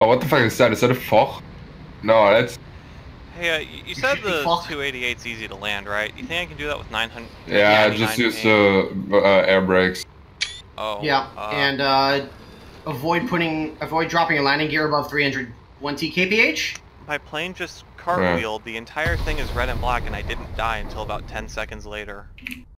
Oh, what the fuck is that? Is that a fog? No, that's... Hey, you said the 288's easy to land, right? You think I can do that with 900? Yeah, just use air brakes. Oh. Yeah, and avoid dropping your landing gear above 301T KPH. My plane just cartwheeled. The entire thing is red and black, and I didn't die until about 10 seconds later.